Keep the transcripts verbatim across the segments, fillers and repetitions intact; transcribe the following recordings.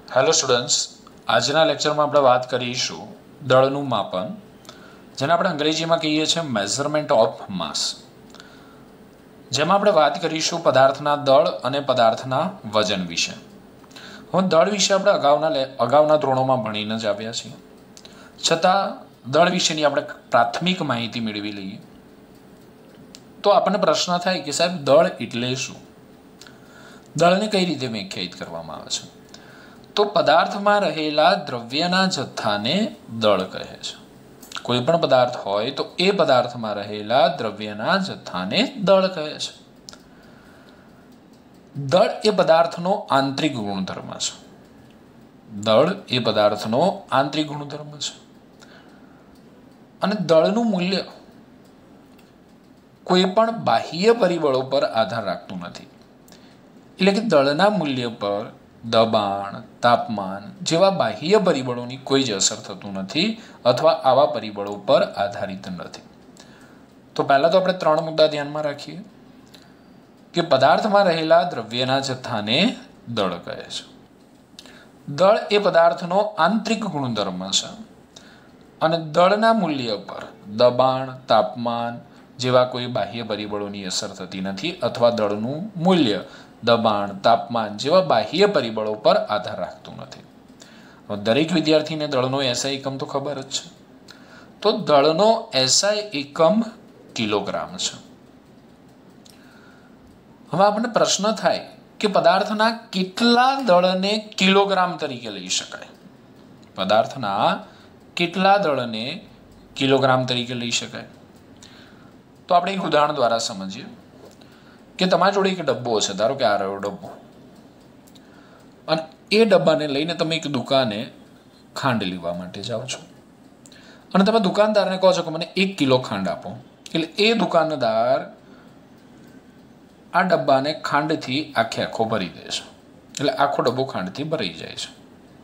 Hello students, આજના લેક્ચરમાં આપણે વાત કરીશું દળનું માપન, જેને આપણે અંગ્રેજીમાં કહીએ છીએ મેઝરમેન્ટ ઓફ માસ. જેમાં આપણે વાત કરીશું પદાર્થના દળ અને પદાર્થના વજન વિશે. હવે દળ વિશે આપણે અગાઉના અગાઉના ધોરણોમાં ભણીને જ આવ્યા છીએ, છતાં દળ વિશેની આપણે પ્રાથમિક માહિતી મેળવી લઈએ તો આપણને પ્રશ્ન થાય કે સાહેબ દળ એટલે શું? દળને કઈ રીતે વ્યાખ્યાયિત કરવામાં આવે છે? તો પદાર્થમાં રહેલા દ્રવ્યના જથ્થાને દળ કહે છે. કોઈ પણ પદાર્થ હોય તો એ પદાર્થમાં રહેલા દ્રવ્યના જથ્થાને દળ કહે છે. દળ એ પદાર્થનો આંતરિક ગુણધર્મ છે. દળ એ પદાર્થનો આંતરિક ગુણધર્મ છે અને દળનું મૂલ્ય કોઈ પણ બાહ્ય પરિબળો પર આધાર રાખતું નથી. એટલે કે દળના મૂલ્ય પર દબાણ, તાપમાન જેવા બાહ્ય પરિબળોની કોઈ જ અસર થતું નથી અથવા આવા પરિબળો પર આધારિત નથી. તો પહેલા તો આપણે ત્રણ મુદ્દા ધ્યાનમાં રાખીએ કે પદાર્થમાં રહેલા દ્રવ્યના જથ્થાને દળ કહે છે. દળ એ પદાર્થનો આંતરિક ગુણધર્મ છે અને દળના મૂલ્ય પર દબાણ, તાપમાન જેવા કોઈ બાહ્ય પરિબળોની અસર થતી નથી અથવા દળનું મૂલ્ય દબાણ, તાપમાન જેવા બાહ્ય પરિબળો પર આધાર રાખતું નથી. દરેક વિદ્યાર્થીને દળનો એસઆઈ એકમ તો ખબર જ છે. તો દળનો એસઆઈ એકમ કિલોગ્રામ છે. હવે આપણને પ્રશ્ન થાય કે પદાર્થના કેટલા દળને કિલોગ્રામ તરીકે લઈ શકાય? પદાર્થના કેટલા દળને કિલોગ્રામ તરીકે લઈ શકાય? તો આપણે એક ઉદાહરણ દ્વારા સમજીએ કે તમારી જોડે એક ડબ્બો છે, ધારો કે આ રહ્યો ડબ્બો, અને એ ડબ્બાને લઈને તમે એક દુકાને ખાંડ લેવા માટે જાઓ છો અને તમે દુકાનદારને કહો છો કે મને એક કિલો ખાંડ આપો. એટલે એ દુકાનદાર આ ડબ્બાને ખાંડથી આખે આખો ભરી દે છે. એટલે આખો ડબ્બો ખાંડથી ભરાઈ જાય છે.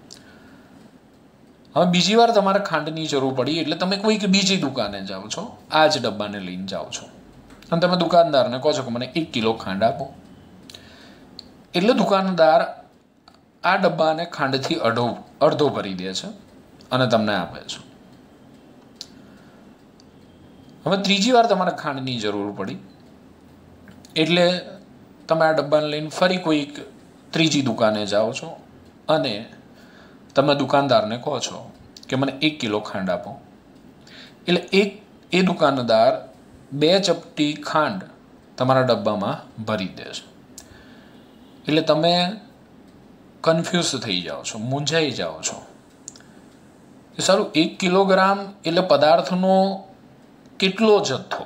હવે બીજી વાર તમારે ખાંડની જરૂર પડી એટલે તમે કોઈક બીજી દુકાને જાઓ છો, આ જ ડબ્બાને લઈને જાઓ છો અને તમે દુકાનદારને કહો છો કે મને એક કિલો ખાંડ આપો. એટલે દુકાનદાર આ ડબ્બાને ખાંડથી અડધો અડધો ભરી દે છે અને તમને આપે છે. હવે ત્રીજી વાર તમારે ખાંડની જરૂર પડી એટલે તમે આ ડબ્બાને લઈને ફરી કોઈક ત્રીજી દુકાને જાઓ છો અને તમે દુકાનદારને કહો છો કે મને એક કિલો ખાંડ આપો. એટલે એક એ દુકાનદાર બે ચપટી ખાંડ તમારા ડબ્બામાં ભરી દે છે. એટલે તમે કન્ફ્યુઝ થઈ જાઓ છો, મૂંઝાઈ જાઓ છો કે સારું એક કિલોગ્રામ એટલે પદાર્થનો કેટલો જથ્થો?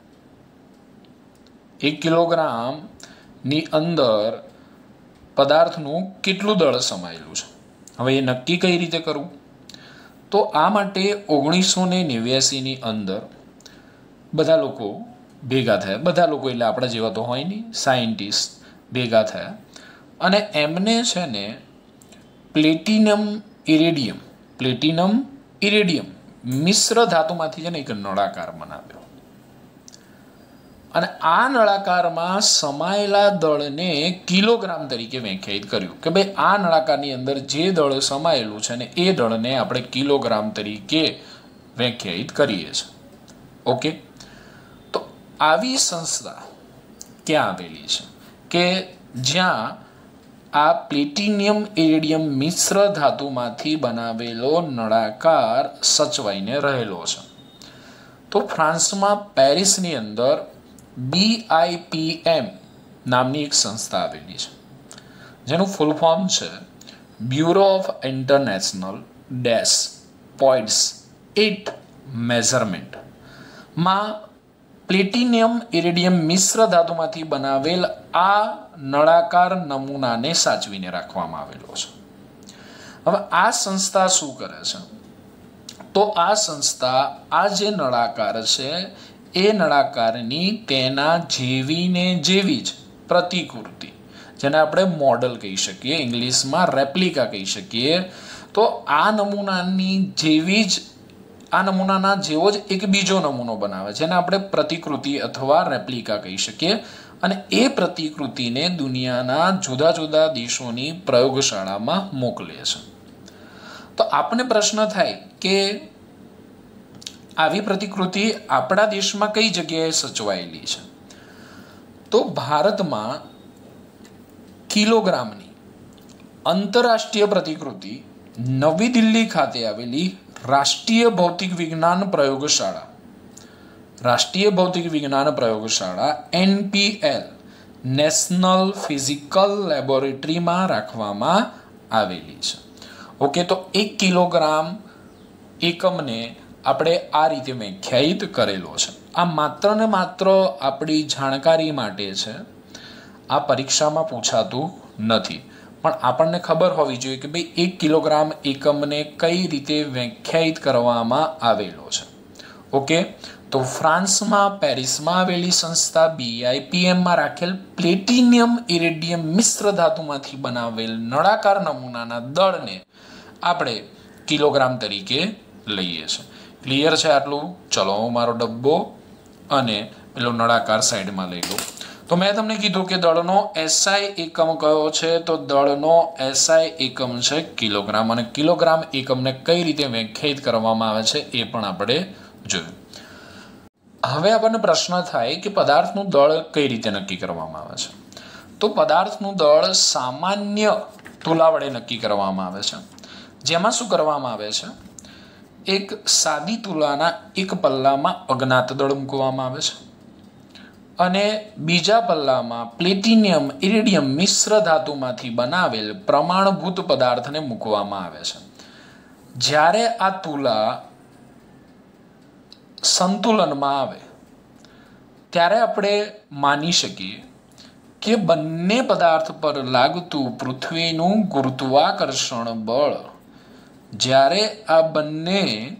એક કિલોગ્રામની અંદર પદાર્થનું કેટલું દળ સમાયેલું છે? હવે એ નક્કી કઈ રીતે કરવું? તો આ માટે ઓગણીસો ને નેવ્યાસીની અંદર બધા લોકો ભેગા થયા. બધા લોકો એટલે આપણા જેવા તો હોય નહીં, સાયન્ટિસ્ટ ભેગા થયા અને એમને છે ને પ્લેટિનમ ઇરેડિયમ પ્લેટિનમ ઇરેડિયમ મિશ્ર ધાતુમાંથી છે ને એક નળાકાર બનાવ્યો અને આ નળાકારમાં સમાયેલા દળને કિલોગ્રામ તરીકે વ્યાખ્યાયિત કર્યું કે ભાઈ આ નળાકારની અંદર જે દળ સમાયેલું છે ને એ દળને આપણે કિલોગ્રામ તરીકે વ્યાખ્યાયિત કરીએ છીએ. ઓકે, તો આવી સંસ્થા ક્યાં આવેલી છે કે જ્યાં આ પ્લેટિનિયમ ઇરેડિયમ મિશ્ર ધાતુમાંથી બનાવેલો નળાકાર સચવાઈને રહેલો છે? તો ફ્રાન્સમાં પેરિસની અંદર બી આઈ પી એમ નામની એક સંસ્થા આવેલી છે, જેનું ફૂલ ફોર્મ છે bureau of international des points et measurement. માં પ્લેટિનિયમ ઇરેડિયમ મિશ્ર ધાતુમાંથી બનાવેલ આ નળાકાર નમૂનાને સાચવીને રાખવામાં આવેલો છે. હવે આ સંસ્થા શું કરે છે? તો આ સંસ્થા આ જે નળાકાર છે એ નળાકારની તેના જેવીને જેવી જ પ્રતિકૃતિ, જેને આપણે મોડલ કહી શકીએ, ઇંગ્લિશમાં રેપ્લિકા કહી શકીએ, તો આ નમૂનાની જેવી જ આ નમૂનાના જેવો જ એક બીજો નમૂનો બનાવે, જેને આપણે પ્રતિકૃતિ અથવા રેપ્લિકા કહી શકીએ અને એ પ્રતિકૃતિને દુનિયાના જુદા જુદા દેશોની પ્રયોગશાળામાં મોકલે છે. તો આપણને પ્રશ્ન થાય કે આવી પ્રતિકૃતિ આપણા દેશમાં કઈ જગ્યાએ સચવાયેલી છે? તો ભારતમાં કિલોગ્રામની આંતરરાષ્ટ્રીય પ્રતિકૃતિ નવી દિલ્હી ખાતે આવેલી રાષ્ટ્રીય ભૌતિક વિજ્ઞાન પ્રયોગશાળા રાષ્ટ્રીય ભૌતિક વિજ્ઞાન પ્રયોગશાળા એનપીએલ નેશનલ ફિઝિકલ લેબોરેટરીમાં રાખવામાં આવેલી છે. ઓકે, તો એક કિલોગ્રામ એકમને આપણે આ રીતે વ્યાખ્યાયિત કરેલો છે. આ માત્ર ને માત્ર આપણી જાણકારી માટે છે, આ પરીક્ષામાં પૂછાતું નથી, પણ આપણને ખબર હોવી જોઈએ કે ભાઈ એક કિલોગ્રામ એકમને કઈ રીતે વ્યાખ્યાયિત કરવામાં આવેલો છે. ઓકે, તો ફ્રાન્સમાં પેરિસમાં આવેલી સંસ્થા બીઆઈપીએમમાં રાખેલ પ્લેટિનિયમ ઇરેડિયમ મિશ્ર ધાતુમાંથી બનાવેલ નળાકાર નમૂનાના દળને આપણે કિલોગ્રામ તરીકે લઈએ છીએ. ક્લિયર છે આટલું? ચલો હું મારો ડબ્બો અને પેલો નળાકાર સાઈડમાં લઈ લઉં. તો મેં તમને કીધું કે દળનો એસઆઈ એકમ કયો છે? તો દળનો એસઆઈ એકમ છે કિલોગ્રામ, અને કિલોગ્રામ એકમને કઈ રીતે વ્યાખ્યાયિત કરવામાં આવે છે એ પણ આપણે જોયું. હવે આપણને પ્રશ્ન થાય કે પદાર્થનું દળ કઈ રીતે નક્કી કરવામાં આવે છે? તો પદાર્થનું દળ સામાન્ય તુલા વડે નક્કી કરવામાં આવે છે, જેમાં શું કરવામાં આવે છે? એક સાદી તુલાના એક પલ્લામાં અજ્ઞાત દળ મૂકવામાં આવે છે અને બીજા પલ્લામાં પ્લેટિનિયમ ઇરેડિયમ મિશ્ર ધાતુમાંથી બનાવેલ પ્રમાણભૂત પદાર્થને મૂકવામાં આવે છે. જ્યારે આ તુલા સંતુલનમાં આવે ત્યારે આપણે માની શકીએ કે બંને પદાર્થ પર લાગતું પૃથ્વીનું ગુરુત્વાકર્ષણ બળ, જ્યારે આ બંને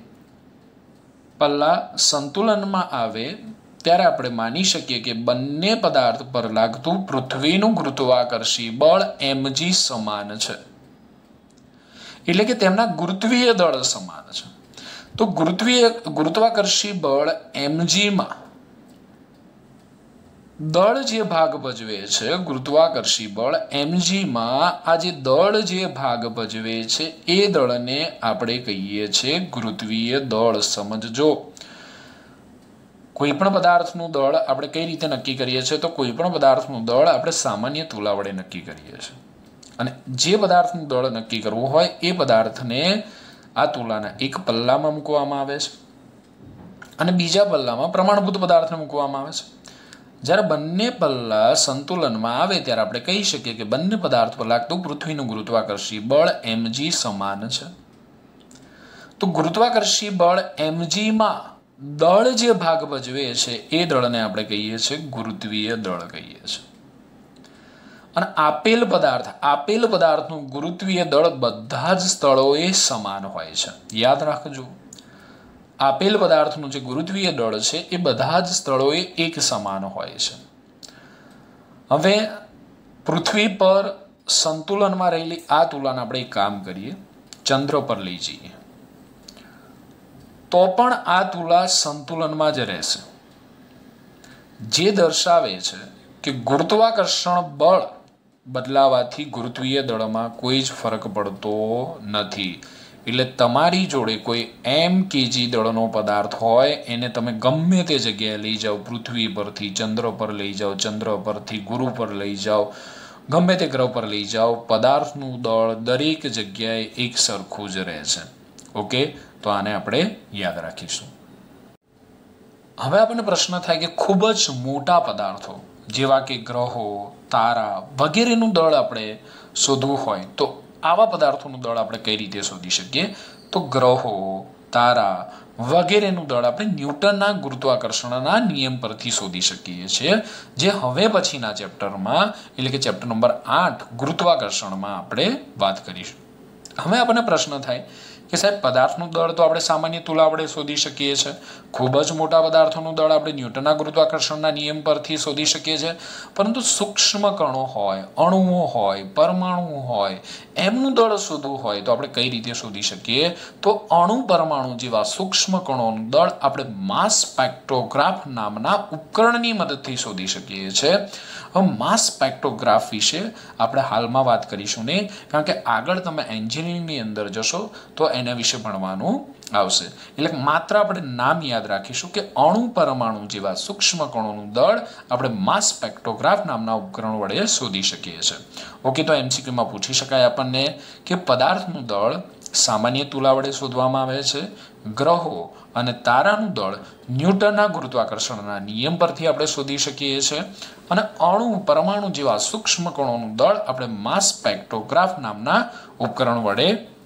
પલ્લા સંતુલનમાં આવે ત્યારે આપણે માની શકીએ કે બંને પદાર્થ પર લાગતું પૃથ્વીનું ગુરુત્વાકર્ષી બળ એમજી સમાન છે, એટલે કે તેમના ગુરુત્વીય દળ સમાન છે. તો ગુરુત્વીય ગુરુત્વાકર્ષી બળ એમજીમાં દળ જે ભાગ ભજવે છે, ગુરુત્વાકર્ષી બળ એમજીમાં આ જે દળ જે ભાગ ભજવે છે એ દળને આપણે કહીએ છીએ ગુરુત્વીય દળ. સમજજો, કોઈ પણ પદાર્થનું દળ આપણે કઈ રીતે નક્કી કરીએ છીએ? તો કોઈ પણ પદાર્થનું દળ આપણે સામાન્ય તુલા વડે નક્કી કરીએ છીએ, અને જે પદાર્થનું દળ નક્કી કરવું હોય એ પદાર્થને આ તુલાના એક પલ્લામાં મૂકવામાં આવે છે અને બીજા પલ્લામાં પ્રમાણભૂત પદાર્થને મૂકવામાં આવે છે. જ્યારે બંને પલ્લા સંતુલનમાં આવે ત્યારે આપણે કહી શકીએ કે બંને પદાર્થ પર લાગતું પૃથ્વીનું ગુરુત્વાકર્ષી બળ એમજી સમાન છે. તો ગુરુત્વાકર્ષી બળ એમજીમાં દળ જે ભાગ ભજવે છે એ દળને આપણે કહીએ છીએ ગુરુત્વીય દળ કહીએ છીએ. અને આપેલ પદાર્થ આપેલ પદાર્થનું ગુરુત્વીય દળ બધા જ સ્થળોએ સમાન હોય છે. યાદ રાખજો, આપેલ પદાર્થનું જે ગુરુત્વીય દળ છે એ બધા જ સ્થળોએ એક સમાન હોય છે. હવે પૃથ્વી પર સંતુલનમાં રહેલી આ તુલાને આપણે એક કામ કરીએ, ચંદ્ર પર લઈ જઈએ તો પણ આ તુલા સંતુલનમાં જ રહેશે, જે દર્શાવે છે કે ગુરુત્વાકર્ષણ બળ બદલાવાથી ગુરુત્વીય દળમાં કોઈ જ ફરક પડતો નથી. એટલે તમારી જોડે કોઈ એમ કેજી દળનો પદાર્થ હોય એને તમે ગમે તે જગ્યાએ લઈ જાઓ, પૃથ્વી પરથી ચંદ્ર પર લઈ જાઓ, ચંદ્ર પરથી ગુરુ પર લઈ જાઓ, ગમે તે ગ્રહ પર લઈ જાઓ, પદાર્થનું દળ દરેક જગ્યાએ એક સરખું જ રહે છે. ઓકે, તો આને આપણે યાદ રાખીશું. હવે આપણને પ્રશ્ન થાય કે ખૂબ જ મોટા પદાર્થો જેવા કે ગ્રહો, તારા વગેરેનું દળ આપણે શોધવું હોય તો આવા પદાર્થોનું દળ આપણે કઈ રીતે શોધી શકીએ? તો ગ્રહો, તારા વગેરેનું દળ આપણે ન્યૂટનના ગુરુત્વાકર્ષણના નિયમ પરથી શોધી શકીએ છીએ, જે હવે પછીના ચેપ્ટરમાં એટલે કે ચેપ્ટર નંબર આઠ ગુરુત્વાકર્ષણમાં આપણે વાત કરીશું. હવે આપણને પ્રશ્ન થાય કે સાહેબ પદાર્થનું દળ તો આપણે સામાન્ય તુલા વડે શોધી શકીએ છીએ, ખૂબ જ મોટા પદાર્થોનું દળ આપણે ન્યૂટનના ગુરુત્વાકર્ષણના નિયમ પરથી શોધી શકીએ છીએ, પરંતુ સૂક્ષ્મ કણો હોય, અણુઓ હોય, પરમાણુ હોય, એમનું દળ શોધવું હોય તો આપણે કઈ રીતે શોધી શકીએ? તો અણુ પરમાણુ જેવા સૂક્ષ્મ કણોનું દળ આપણે માસ સ્પેક્ટ્રોગ્રાફ નામના ઉપકરણની મદદથી શોધી શકીએ છીએ. હવે માસ સ્પેક્ટ્રોગ્રાફ વિશે આપણે હાલમાં વાત કરીશું નહીં, કારણ કે આગળ તમે એન્જિનિયરિંગની અંદર જશો તો એના વિશે ભણવાનું આવશે. એટલે માત્ર આપણે નામ યાદ રાખીશું કે અણુ પરમાણુ જેવા સૂક્ષ્મ કણોનું દળ આપણે માસ સ્પેક્ટ્રોગ્રાફ નામના ઉપકરણ વડે શોધી શકીએ છીએ. ઓકે, તો એમસીક્યુમાં પૂછી શકાય આપણને કે પદાર્થનું દળ સામાન્ય તુલા વડે શોધવામાં આવે છે, ગ્રહો અને તારાનું દળ ન્યૂટનના ગુરુત્વાકર્ષણના નિયમ પરથી આપણે શોધી શકીએ છીએ, અને અણુ પરમાણુ જેવા સૂક્ષ્મ કણોનું દળ આપણે માસ સ્પેક્ટ્રોગ્રાફ નામના ઉપકરણ વડે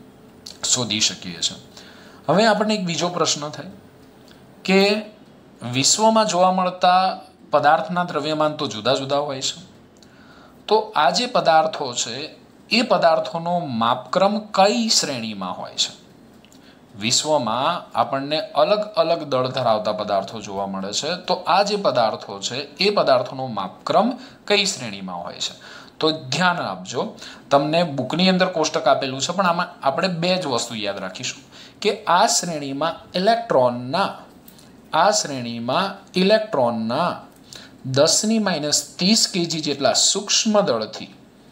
શોધી શકીએ છીએ. હવે આપણને એક બીજો પ્રશ્ન થાય કે વિશ્વમાં જોવા મળતા પદાર્થના દ્રવ્યમાન તો જુદા જુદા હોય છે, તો આ જે પદાર્થો છે એ પદાર્થોનો માપક્રમ કઈ શ્રેણીમાં હોય છે? વિશ્વમાં આપણને અલગ અલગ દળ ધરાવતા પદાર્થો જોવા મળે છે, તો આ જે પદાર્થો છે એ પદાર્થોનો માપક્રમ કઈ શ્રેણીમાં હોય છે? તો ધ્યાન આપજો, તમને બુકની અંદર કોષ્ટક આપેલું છે, પણ આમાં આપણે બે જ વસ્તુ યાદ રાખીશું કે આ શ્રેણીમાં ઇલેક્ટ્રોનના આ શ્રેણીમાં ઇલેક્ટ્રોનના દસની માઇનસ ત્રીસ કેજી જેટલા સૂક્ષ્મ દળથી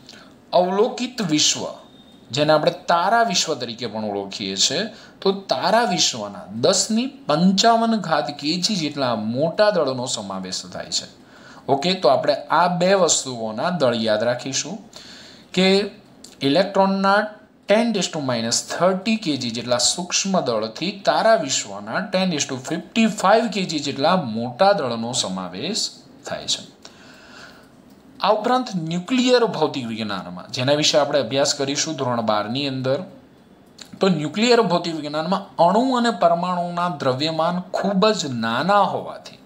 અવલોકિત વિશ્વ, જેને આપણે તારા વિશ્વ તરીકે પણ ઓળખીએ છીએ, તો તારા વિશ્વના દસની પંચાવન ઘાત કેજી જેટલા મોટા દળનો સમાવેશ થાય છે. ઓકે, તો આપણે આ બે વસ્તુઓના દળ યાદ રાખીશું કે ઇલેક્ટ્રોનના ten ten to minus thirty kg જેટલા સૂક્ષ્મ દળથી તારા વિશ્વના ten ten to fifty five kg જેટલા મોટા દળનો સમાવેશ થાય છે. આ ઉપરાંત ન્યુક્લિયર ભૌતિક વિજ્ઞાનમાં, જેના વિશે આપણે અભ્યાસ કરીશું ધોરણ બારની અંદર, તો ન્યુક્લિયર ભૌતિક વિજ્ઞાનમાં અણુ અને પરમાણુના દ્રવ્યમાન ખૂબ જ નાના હોવાથી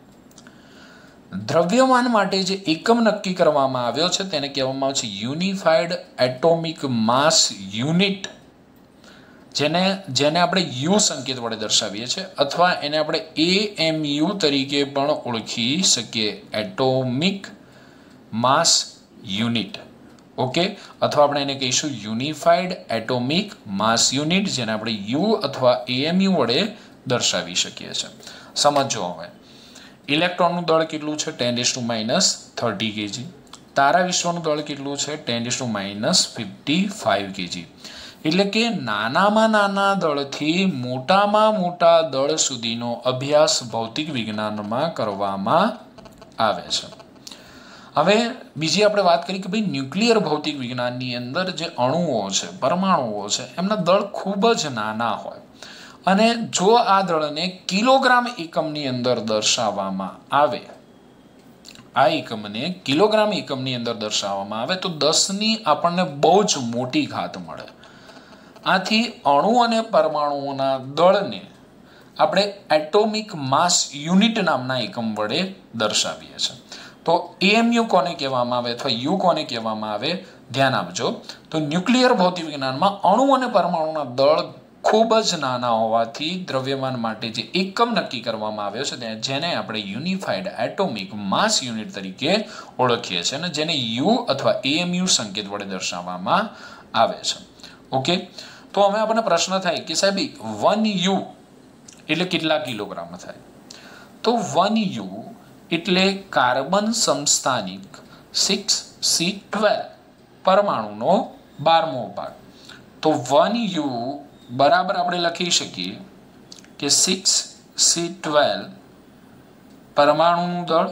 દ્રવ્યમાન માટે જે એકમ નક્કી કરવામાં આવ્યો છે તેને કહેવામાં આવે છે યુનિફાઈડ એટોમિક માસ યુનિટ, જેને જેને આપણે યુ સંકેત વડે દર્શાવીએ છીએ, અથવા એને આપણે એ એમ યુ તરીકે પણ ઓળખી શકીએ, એટોમિક માસ યુનિટ. ઓકે, અથવા આપણે એને કહીશું યુનિફાઈડ એટોમિક માસ યુનિટ, જેને આપણે યુ અથવા એએમયુ વડે દર્શાવી શકીએ છીએ. સમજો હવે ઇલેક્ટ્રોનનું દળ કેટલું છે? Ten to minus thirty kg. તારા વિશ્વનું દળ કેટલું છે? Ten to minus fifty five kg. એટલે કે નાનામાં નાના દળથી મોટામાં મોટા દળ સુધીનો અભ્યાસ ભૌતિક વિજ્ઞાનમાં કરવામાં આવે છે. હવે બીજી આપણે વાત કરી કે ભાઈ ન્યુક્લિયર ભૌતિક વિજ્ઞાનની અંદર જે અણુઓ છે, પરમાણુઓ છે, એમના દળ ખૂબ જ નાના હોય, અને જો આ દળને કિલોગ્રામ એકમની અંદર દર્શાવવામાં આવે, આ એકમને કિલોગ્રામ એકમની અંદર દર્શાવવામાં આવે તો દસની આપણને બહુ જ મોટી ઘાત મળે. આથી અણુ અને પરમાણુઓના દળને આપણે એટોમિક માસ યુનિટ નામના એકમ વડે દર્શાવીએ છીએ. તો એએમયુ કોને કહેવામાં આવે અથવા યુ કોને કહેવામાં આવે? ધ્યાન આપજો. તો ન્યુક્લિયર ભૌતિક વિજ્ઞાનમાં અણુ અને પરમાણુના દળ ખૂબ જ નાના હોવાથી દ્રવ્યમાન માટે જે એકમ નક્કી કરવામાં આવ્યો છે જેને આપણે યુનિફાઈડ એટોમિક માસ યુનિટ તરીકે ઓળખીએ છીએ, અને જેને યુ અથવા એએમયુ સંકેત વડે દર્શાવવામાં આવે છે. ઓકે, તો હવે આપણને પ્રશ્ન થાય કે સાહેબ વન યુ એટલે કેટલા કિલોગ્રામ થાય? તો વન યુ એટલે કાર્બન સમસ્થાનિક સિક્સ સી ટ્વેલ્વ પરમાણુનો બારમો ભાગ. તો વન યુ બરાબર આપણે લખી શકીએ કે સિક્સ સી ટ્વેલ્વ પરમાણુનું દળ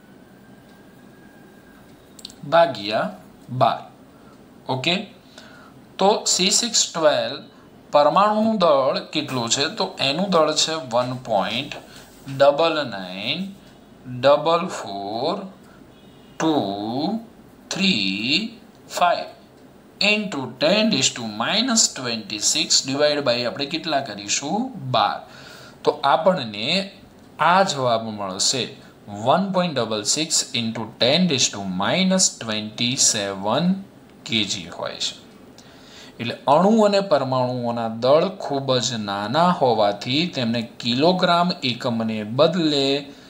ભાગ્યા બાર. ઓકે, તો સી સિક્સ ટ્વેલ્વ પરમાણુનું દળ કેટલું છે? તો એનું દળ છે one point double nine double four two three five into ten is to minus twenty six divide by આપણે કેટલા કરીશું? બાર. તો આપણને આ જવાબ મળશે one point double six into ten is to minus twenty seven kg હોય છે. એટલે અણુ અને પરમાણુઓના દળ ખૂબ જ નાના હોવાથી તેમને કિલોગ્રામ એકમને બદલે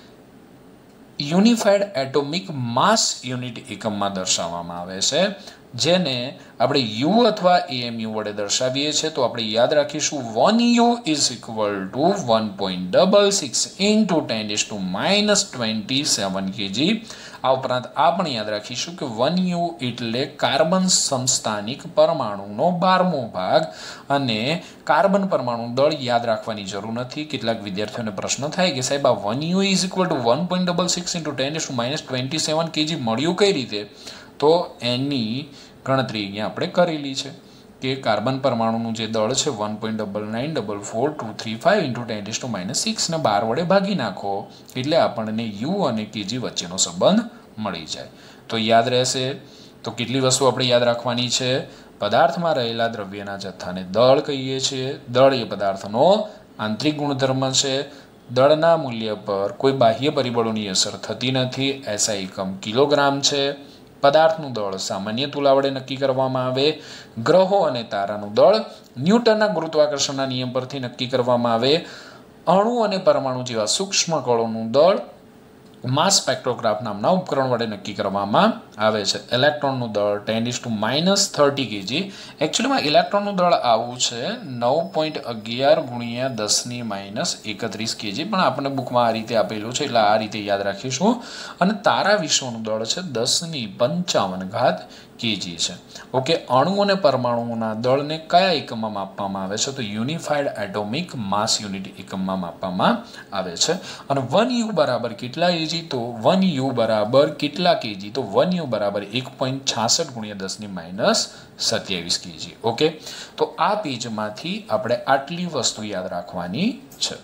યુનિફાઈડ એટોમિક માસ યુનિટ એકમમાં દર્શાવવામાં આવે છે, જેને આપણે યુ અથવા એએમયુ વડે દર્શાવીએ છીએ. તો આપણે યાદ રાખીશું one u is equal to one point double six into ten is to minus twenty seven kg. આ ઉપરાંત આ પણ યાદ રાખીશું કે વન યુ એટલે કાર્બન સમસ્થાનિક પરમાણુનો બારમો ભાગ, અને કાર્બન પરમાણુ દળ યાદ રાખવાની જરૂર નથી. કેટલાક વિદ્યાર્થીઓને પ્રશ્ન થાય કે સાહેબ આ one u is equal to one point double six into ten is to minus twenty seven kg મળ્યું કઈ રીતે? તો એની ગણતરી અહીંયા આપણે કરેલી છે કે કાર્બન પરમાણુનું જે દળ છે one point double nine double four two three five into ten is to minus six ને બાર વડે ભાગી નાખો એટલે આપણને યુ અને કેજી વચ્ચેનો સંબંધ મળી જાય. તો યાદ રહેશે. તો કેટલી વસ્તુ આપણે યાદ રાખવાની છે? પદાર્થમાં રહેલા દ્રવ્યના જથ્થાને દળ કહીએ છીએ. દળ એ પદાર્થનો આંતરિક ગુણધર્મ છે. દળના મૂલ્ય પર કોઈ બાહ્ય પરિબળોની અસર થતી નથી. એસઆઈ એકમ કિલોગ્રામ છે. પદાર્થનું દળ સામાન્ય તુલા વડે નક્કી કરવામાં આવે. ગ્રહો અને તારાનું દળ ન્યૂટનના ગુરુત્વાકર્ષણના નિયમ પરથી નક્કી કરવામાં આવે. અણુ અને પરમાણુ જેવા સૂક્ષ્મ કણોનું દળ માસ સ્પેક્ટ્રોગ્રાફ નામના ઉપકરણ વડે નક્કી કરવામાં આવે છે. ઇલેક્ટ્રોનનું દળ ten is to minus thirty kg. એકચ્યુઅલીમાં ઇલેક્ટ્રોનનું દળ આવું છે નવ પોઈન્ટ અગિયાર ગુણ્યા દસની માઇનસ એકત્રીસ કેજી, પણ આપણને બુકમાં આ રીતે આપેલું છે એટલે આ રીતે યાદ રાખીશું. અને તારા વિશ્વનું દળ છે દસની પંચાવન ઘાત કેજી છે. ઓકે, અણુ અને પરમાણુઓના દળને કયા એકમમાં માપવામાં આવે છે? તો યુનિફાઈડ એટોમિક માસ યુનિટ એકમમાં માપવામાં આવે છે. અને વન યુ બરાબર કેટલા કેજી? તો વન યુ બરાબર કેટલા કેજી? તો વન યુ બરાબર એક પોઈન્ટ છાસઠ ગુણ્યા દસની માઇનસ સત્યાવીસ કેજી. ઓકે, તો આ પેજમાંથી આપણે આટલી વસ્તુ યાદ રાખવાની છે.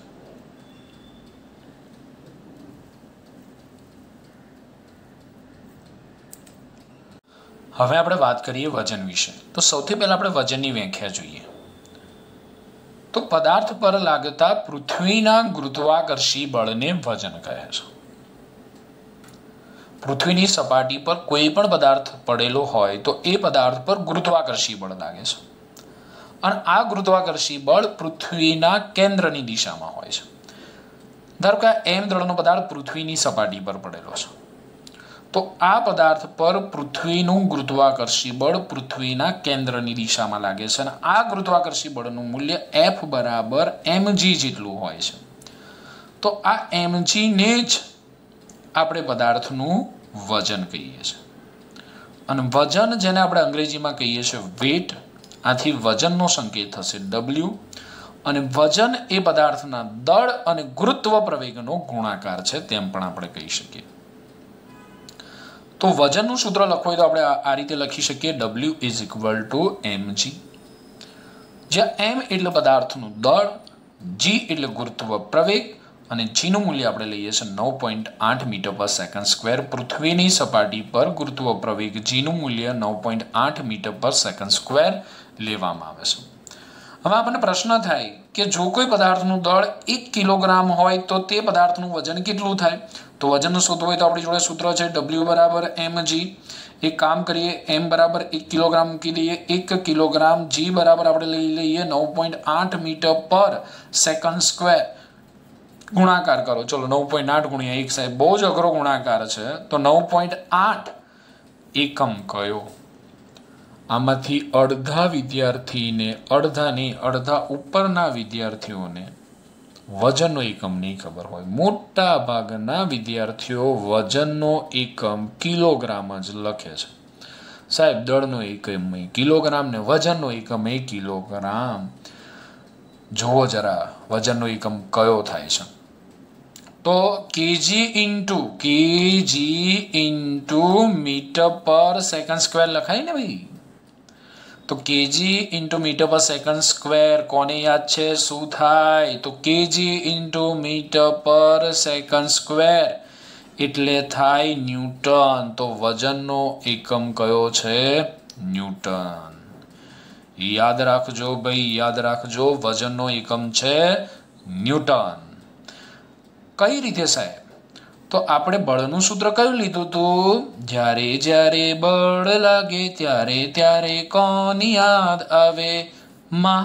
હવે આપણે વાત કરીએ વજન વિશે. તો સૌથી પહેલા આપણે વજનની વ્યાખ્યા જોઈએ. તો પદાર્થ પર લાગતા પૃથ્વીના ગુરુત્વાકર્ષી બળને વજન કહે છે. પૃથ્વીની સપાટી પર કોઈ પણ પદાર્થ પડેલો હોય તો એ પદાર્થ પર ગુરુત્વાકર્ષી બળ લાગે છે, અને આ ગુરુત્વાકર્ષી બળ પૃથ્વીના કેન્દ્રની દિશામાં હોય છે. ધારો કે એમ દળનો પદાર્થ પૃથ્વીની સપાટી પર પડેલો છે, તો આ પદાર્થ પર પૃથ્વીનું ગુરુત્વાકર્ષી બળ પૃથ્વીના કેન્દ્રની દિશામાં લાગે છે, અને આ ગુરુત્વાકર્ષી બળનું મૂલ્ય એફ બરાબર એમજી જેટલું હોય છે. તો આ એમજી ને જ આપણે પદાર્થનું વજન કહીએ છીએ. અને વજન જેને આપણે અંગ્રેજીમાં કહીએ છીએ વેટ, આથી વજનનો સંકેત થશે ડબલ્યુ. અને વજન એ પદાર્થના દળ અને ગુરુત્વ પ્રવેગનો ગુણાકાર છે તેમ પણ આપણે કહી શકીએ. તો વજનનું સૂત્ર લખવું હોય તો આપણે આ રીતે લખી શકીએ W is equal to MG, જ્યાં એમ એટલે પદાર્થનું દળ, જી એટલે ગુરુત્વ પ્રવેગ, અને જીનું મૂલ્ય આપણે લઈએ છીએ નવ પોઈન્ટ આઠ મીટર પર સેકન્ડ સ્ક્વેર. પૃથ્વીની સપાટી પર ગુરુત્વ પ્રવેગ જીનું મૂલ્ય નવ પોઈન્ટ આઠ મીટર પર સેકન્ડ સ્ક્વેર લેવામાં આવે છે. હવે આપણને પ્રશ્ન થાય કે જો કોઈ પદાર્થનું દળ એક કિલોગ્રામ હોય તો તે પદાર્થનું વજન કેટલું થાય? તો વજન શોધવું હોય તો આપણી જોડે સૂત્ર છે ડબલ્યુ બરાબર એમજી. એક કામ કરીએ, એમ બરાબર એક કિલોગ્રામ મૂકી દઈએ. એક કિલોગ્રામ જી બરાબર આપણે લઈ લઈએ નવ પોઈન્ટ આઠ મીટર પર સેકન્ડ સ્ક્વેર. ગુણાકાર કરો, ચલો નવ પોઈન્ટ આઠ ગુણ્યા એક, સાહેબ બહુ જ અઘરો ગુણાકાર છે. તો નવ પોઈન્ટ આઠ એકમ કયો? આમાંથી અડધા વિદ્યાર્થીને અડધાને અડધા ઉપરના વિદ્યાર્થીઓને વજનનો એકમ નહીં ખબર હોય. મોટા ભાગના વિદ્યાર્થીઓ વજનનો એકમ કિલોગ્રામ જ લખે છે. સાહેબ દળનો એકમ કિલોગ્રામ ને વજનનો એકમ એ કિલોગ્રામ. જુઓ જરા વજનનો એકમ કયો થાય છે? તો kg into kg into metre per second square લખાય ને ભાઈ. તો kg into metre per second square કોને યાદ છે? શું થાય? તો kg into metre per second square એટલે થાય ન્યૂટન. તો વજનનો એકમ કયો છે? ન્યૂટન. યાદ રાખજો ભાઈ, યાદ રાખજો, વજનનો એકમ છે ન્યૂટન. કઈ રીતે સાહેબ? તો આપણે બળનું સૂત્ર કયું લીધું હતું? જ્યારે જ્યારે બળ લાગે ત્યારે ત્યારે કોની યાદ આવે? માં.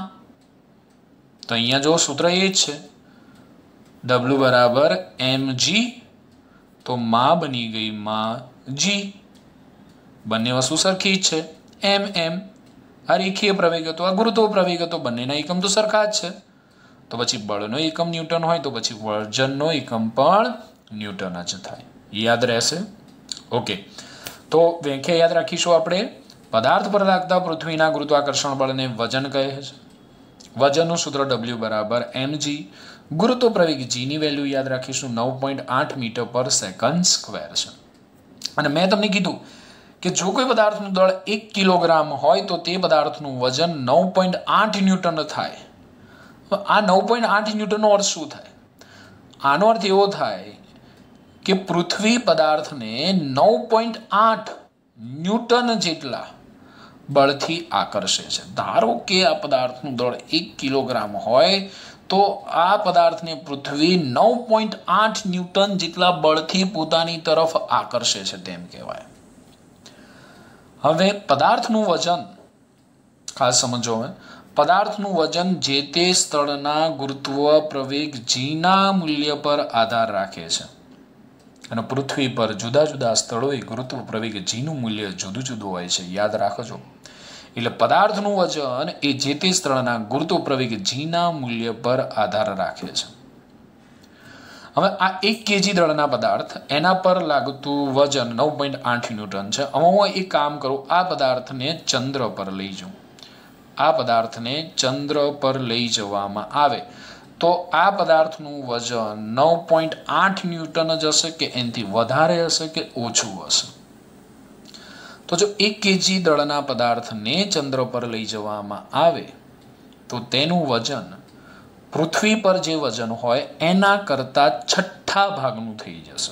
તો અહીંયા જો સૂત્ર એ જ છે, ડબલ્યુ બરાબર એમ જી, તો માં બની ગઈ માં જી. બંને વસ્તુ સરખી જ છે. એમ એમ આ રેખીય પ્રવેગ હતો, આ ગુરુત્વ પ્રવેગ હતો, બંનેના એકમ તો સરખા જ છે. તો પછી બળનો એકમ ન્યૂટન હોય તો પછી વજનનો એકમ પણ ન્યૂટન જ થાય. યાદ રહેશે? ઓકે. તો વ્યાખ્યા યાદ રાખીશું આપણે. પદાર્થ પર લાગતા પૃથ્વીના ગુરુત્વાકર્ષણ બળને વજન કહે છે. વજનનું સૂત્ર ડબલ્યુ બરાબર એમ જી. ગુરુત્વ પ્રવેગ જીની વેલ્યુ યાદ રાખીશું નવ પોઈન્ટ આઠ મીટર પર સેકન્ડ સ્ક્વેર છે. અને મેં તમને કીધું કે જો કોઈ પદાર્થનું દળ એક કિલોગ્રામ હોય તો તે પદાર્થનું વજન નવ પોઈન્ટ આઠ ન્યૂટન થાય. આ નવ પોઈન્ટ આઠ ન્યૂટનનો અર્થ શું થાય? આનો અર્થ એવો થાય કે પૃથ્વી પદાર્થને નવ પોઈન્ટ આઠ ન્યૂટન જેટલા બળથી આકર્ષે છે. ધારો કે આ પદાર્થનું દળ એક કિલોગ્રામ હોય તો આ પદાર્થને પૃથ્વી નવ પોઈન્ટ આઠ ન્યૂટન જેટલા બળથી પોતાની તરફ આકર્ષે છે તેમ કહેવાય. હવે પદાર્થનું વજન ખાસ સમજો. પદાર્થનું વજન જે તે સ્થળના ગુરુત્વ પ્રવેગ જીના મૂલ્ય પર આધાર રાખે છે. અને પૃથ્વી પર જુદા જુદા સ્થળોએ ગુરુત્વ પ્રવેગ જીનું મૂલ્ય જુદું જુદું હોય છે. યાદ રાખજો. એટલે પદાર્થનું વજન એ જે તે સ્થળના ગુરુત્વ પ્રવેગ જીના મૂલ્ય પર આધાર રાખે છે. હવે આ એક કેજી દળના પદાર્થ એના પર લાગતું વજન નવ પોઈન્ટ આઠ ન્યૂટન છે. હવે હું એક કામ કરું, આ પદાર્થને ચંદ્ર પર લઈ જાઉં. આ પદાર્થને ચંદ્ર પર લઈ જવામાં આવે તો આ પદાર્થનું વજન નવ પોઈન્ટ આઠ ન્યૂટન જ હશે કે એનાથી વધારે હશે કે ઓછું હશે? તો જો એક કેજી દળના પદાર્થને ચંદ્ર પર લઈ જવામાં આવે તો તેનું વજન પૃથ્વી પર જે વજન હોય એના કરતા છઠ્ઠા ભાગનું થઈ જશે.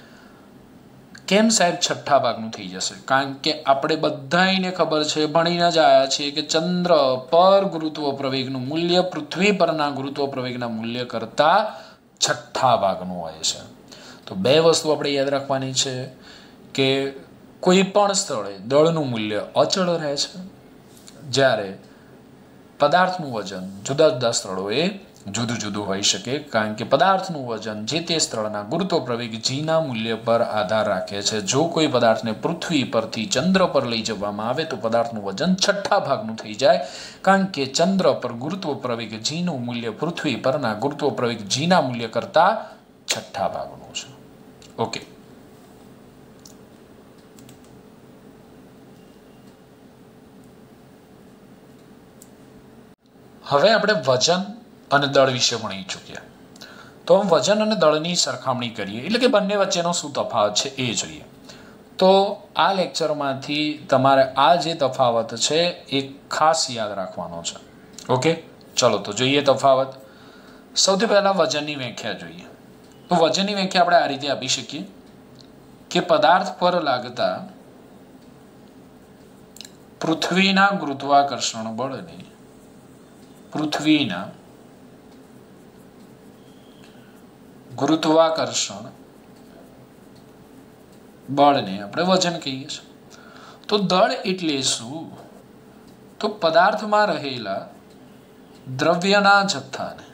કેમ સાહેબ છઠ્ઠા ભાગનું થઈ જશે? કારણ કે આપણે બધાને ખબર છે, ભણીને જ આવ્યા છીએ કે ચંદ્ર પર ગુરુત્વ પ્રવેગનું મૂલ્ય પૃથ્વી પરના ગુરુત્વ પ્રવેગના મૂલ્ય કરતા છઠ્ઠા ભાગનું હોય છે. તો બે વસ્તુ આપણે યાદ રાખવાની છે કે કોઈ પણ સ્થળે દળનું મૂલ્ય અચળ રહે છે, જ્યારે પદાર્થનું વજન જુદા જુદા સ્થળોએ જુદું જુદું હોઈ શકે. કારણ કે પદાર્થનું વજન જે તે સ્થળના ગુરુત્વ પ્રવેગ જીના મૂલ્ય પર આધાર રાખે છે. જો કોઈ પદાર્થને પૃથ્વી પરથી ચંદ્ર પર લઈ જવામાં આવે તો પદાર્થનું વજન છઠ્ઠા ભાગનું થઈ જાય, કારણ કે ચંદ્ર પર ગુરુત્વ પ્રવેગ જીનું મૂલ્ય પૃથ્વી પરના ગુરુત્વ પ્રવેગ જીના મૂલ્ય કરતા છઠ્ઠા ભાગનું છે. ઓકે. હવે આપણે વજન અને દળ વિશે ભણી ચૂક્યા. તો વજન અને દળની સરખામણી કરીએ, એટલે કે બંને વચ્ચેનો શું તફાવત છે એ જોઈએ. તો આ લેક્ચરમાંથી તમારે આ જે તફાવત છે એ ખાસ યાદ રાખવાનો છે. ઓકે, ચલો તો જોઈએ તફાવત. સૌથી પહેલાં વજનની વ્યાખ્યા જોઈએ. તો વજનની વ્યાખ્યા આપણે આ રીતે આપી શકીએ કે પદાર્થ પર લાગતા પૃથ્વીના ગુરુત્વાકર્ષણ બળને પૃથ્વીના ગુરુત્વાકર્ષણ બળને આપણે વજન કહીએ છીએ. તો દળ એટલે શું? તો પદાર્થમાં રહેલા દ્રવ્યના જથ્થાને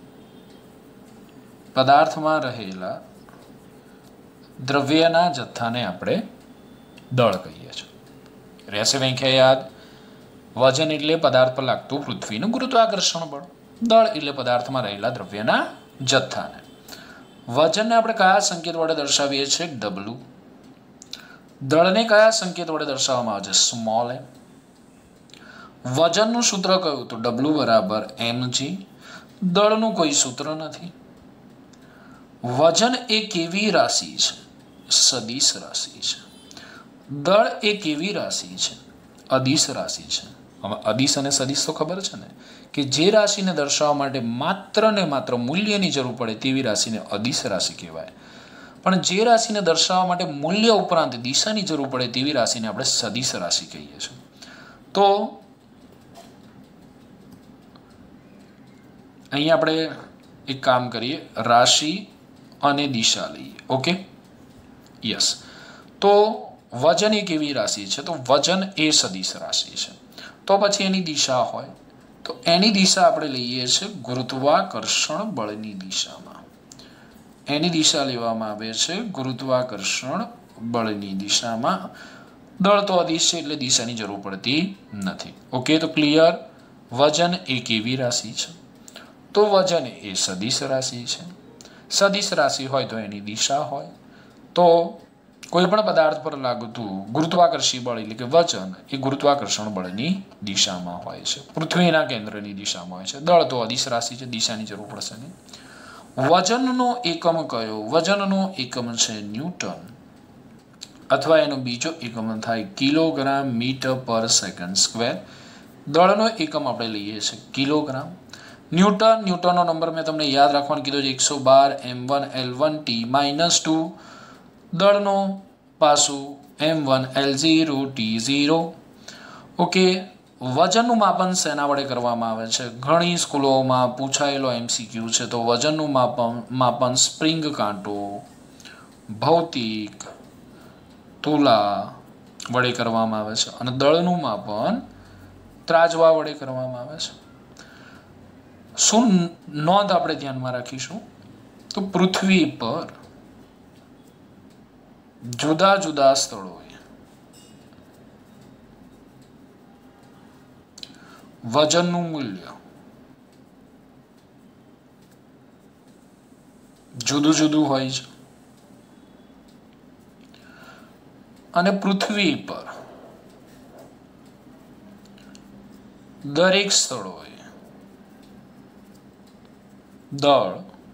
પદાર્થમાં રહેલા દ્રવ્યના જથ્થાને આપણે દળ કહીએ છીએ. રહેશે વ્યાખ્યા યાદ? વજન એટલે પદાર્થ પર લાગતું પૃથ્વીનું ગુરુત્વાકર્ષણ બળ. દળ એટલે પદાર્થમાં રહેલા દ્રવ્યના જથ્થાને. વજનને આપણે કયા સંકેત વડે દર્શાવીએ છીએ? ડબલ્યુ. દળને કયા સંકેત વડે દર્શાવવામાં આવે છે? સ્મોલ એમ. વજનનું સૂત્ર કયું? તો ડબલ્યુ બરાબર એમ જી. દળનું કોઈ સૂત્ર નથી. વજન એ કેવી રાશિ છે? સદિશ રાશિ છે. દળ એ કેવી રાશિ છે? અદિશ રાશિ છે. હવે અદિશ અને સદિશ તો ખબર છે ને, કે જે રાશિને દર્શાવવા માટે માત્ર ને માત્ર મૂલ્યની જરૂર પડે તેવી રાશિને અદિશ રાશિ કહેવાય. પણ જે રાશિને દર્શાવવા માટે મૂલ્ય ઉપરાંત દિશાની જરૂર પડે તેવી રાશિને આપણે સદિશ રાશિ કહીએ છીએ. તો અહીંયા આપણે એક કામ કરીએ, રાશિ અને દિશા લઈએ. ઓકે, યસ, તો વજન એ કેવી રાશિ છે? તો વજન એ સદિશ રાશિ છે. તો પછી એની દિશા હોય તો એની દિશા આપણે લઈએ છીએ ગુરુત્વાકર્ષણ બળની દિશામાં. એની દિશા લેવામાં આવે છે ગુરુત્વાકર્ષણ બળની દિશામાં. દળ તો અદિશ છે એટલે દિશાની જરૂર પડતી નથી. ઓકે, તો ક્લિયર. વજન એ કેવી રાશિ છે? તો વજન એ સદિશ રાશિ છે. સદિશ રાશિ હોય તો એની દિશા હોય. તો કોઈ પણ પદાર્થ પર લાગતું ગુરુત્વાકર્ષી બળ એટલે કે વજન એ ગુરુત્વાકર્ષણ બળની દિશામાં હોય છે, પૃથ્વીના કેન્દ્રની દિશામાં હોય છે. દળ તો અદિશ રાશિ છે, દિશાની જરૂર પડશે નહીં. વજનનો એકમ કયો? વજનનો એકમ છે ન્યૂટન, અથવા એનો બીજો એકમ થાય kilogram metre per second square. દળનો એકમ આપણે લઈએ છીએ કિલોગ્રામ. ન્યૂટન ન્યૂટનનો નંબર મેં તમને યાદ રાખવાનું કીધો છે એકસો બાર M one L one T minus two. દળનો પાસું M one L zero T zero. Okay, વજનનું માપન શેના વડે કરવામાં આવે છે? ઘણી સ્કૂલોમાં પૂછાયેલો એમસીક્યુ છે. તો વજનનું માપન માપન સ્પ્રિંગ કાંટો, ભૌતિક તુલા વડે કરવામાં આવે છે, અને દળનું માપન ત્રાજવા વડે કરવામાં આવે છે. શું નોંધ આપણે ધ્યાનમાં રાખીશું? તો પૃથ્વી પર જુદા જુદા સ્થળોએ વજનનું મૂલ્ય જુદું જુદું હોય છે, અને પૃથ્વી પર દરેક સ્થળોએ દળ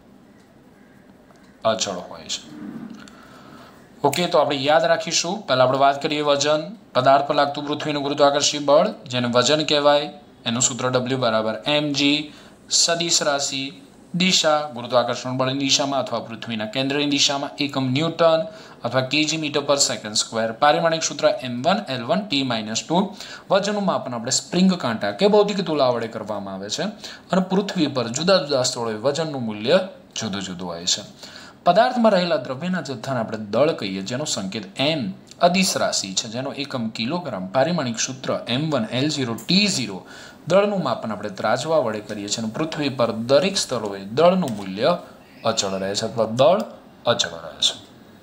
અચળ હોય છે. ઓકે, તો આપણે યાદ રાખીશું. પહેલા આપણે વાત કરીએ વજન, પદાર્થ પર લાગતું પૃથ્વીનું ગુરુત્વાકર્ષી બળ જેને વજન કહેવાય. એનું સૂત્ર ડબલ્યુ બરાબર એમ જી. સદિશ રાશિ, દિશા ગુરુત્વાકર્ષણ બળની દિશામાં અથવા પૃથ્વીના કેન્દ્રની દિશામાં. એકમ ન્યૂટન અથવા kg metre per second square. પારિમાણિક સૂત્ર M one L one T minus two. વજનનું માપન આપણે સ્પ્રિંગ કાંટા કે ભૌતિક તુલા વડે કરવામાં આવે છે, અને પૃથ્વી પર જુદા જુદા સ્થળોએ વજનનું મૂલ્ય જુદું જુદું હોય છે. પદાર્થમાં રહેલા દ્રવ્યના જથ્થાને આપણે દળ કહીએ, જેનો સંકેત એમ અદિશ રાશિ છે, જેનો એકમ કિલોગ્રામ. પારિમાણિક સૂત્ર M one L zero T zero. દળનું માપન આપણે ત્રાજવા વડે કરીએ છીએ, અને પૃથ્વી પર દરેક સ્થળોએ દળનું મૂલ્ય અચળ રહે છે, અથવા દળ અચળ રહે છે.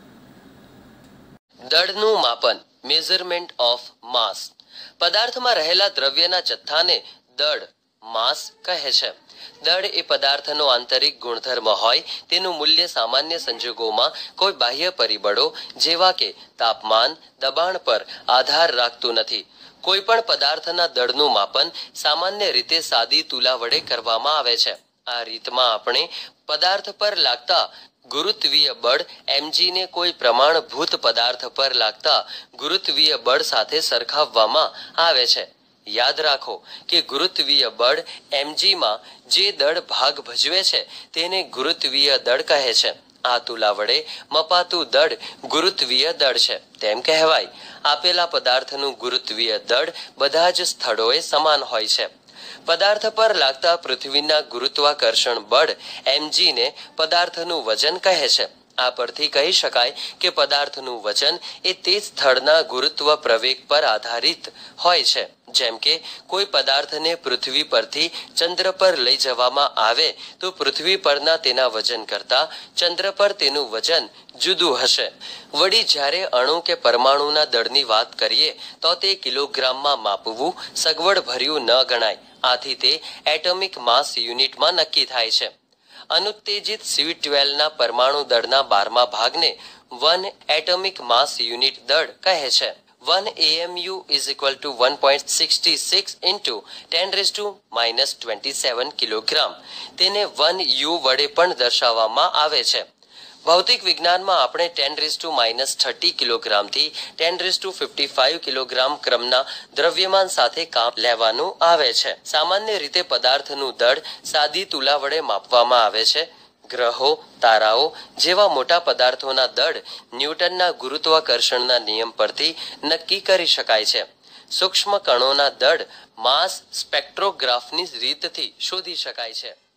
દળનું માપન, મેઝરમેન્ટ ઓફ માસ. પદાર્થમાં રહેલા દ્રવ્યના જથ્થાને દળ, માસ કહે છે. દળ એ પદાર્થનો આંતરિક ગુણધર્મ હોય તેનું મૂલ્ય સામાન્ય સંજોગોમાં કોઈ બાહ્ય પરિબળો જેવા કે તાપમાન, દબાણ પર આધાર રાખતું નથી. કોઈ પણ પદાર્થના દળનું માપન સામાન્ય રીતે સાદી તુલા વડે કરવામાં આવે છે. આ રીતમાં આપણે પદાર્થ પર લાગતા ગુરુત્વીય બળ એમજી ને કોઈ પ્રમાણભૂત પદાર્થ પર લાગતા ગુરુત્વીય બળ સાથે સરખાવવામાં આવે છે. યાદ રાખો કે ગુરુત્વીય બળ એમજી માં જે દળ ભાગ ભજવે છે તેને ગુરુત્વીય દળ કહે છે. આ તુલા વડે મપાતું દળ ગુરુત્વીય દળ છે તેમ કહેવાય. આપેલા પદાર્થનું ગુરુત્વીય દળ બધા જ સ્થળોએ સમાન હોય છે. પદાર્થ પર લાગતા પૃથ્વીના ગુરુત્વાકર્ષણ બળ એમજી ને પદાર્થનું વજન કહે છે. આ પરથી કહી શકાય કે પદાર્થનું વજન એ તે સ્થળના ગુરુત્વ પ્રવેગ પર આધારિત હોય છે. જેમ કે કોઈ પદાર્થને પૃથ્વી પરથી ચંદ્ર પર લઈ જવામાં આવે તો પૃથ્વી પરના તેના વજન કરતા ચંદ્ર પર તેનું વજન જુદું હશે. વળી જ્યારે અણુ કે પરમાણુના દળની વાત કરીએ તો તે કિલોગ્રામમાં માપવું સગવડ ભર્યું ન ગણાય. આથી તે એટોમિક માસ યુનિટમાં નક્કી થાય છે. અનુત્તેજિત સી ટ્વેલ્વ ના પરમાણુ દળના બારમા ભાગને વન એટોમિક માસ યુનિટ દળ કહે છે. One AMU is equal to one point six six into ten raise to minus twenty seven kilogram. તેને વન યુ વડે પણ દર્શાવવામાં આવે છે. ભૌતિક વિજ્ઞાનમાં આપણે ten raise to minus thirty કિલોગ્રામથી ten raise to fifty five kilogram ક્રમના દ્રવ્યમાન સાથે કામ લેવાનું આવે છે. સામાન્ય રીતે પદાર્થનું દળ સાદી તુલા વડે માપવામાં આવે છે. ગ્રહો, તારાઓ જેવા મોટા પદાર્થોના દળ ન્યૂટનના ગુરુત્વાકર્ષણના નિયમ પરથી નક્કી કરી શકાય છે. સૂક્ષ્મ કણોના દળ માસ સ્પેક્ટ્રોગ્રાફની રીતથી શોધી શકાય છે.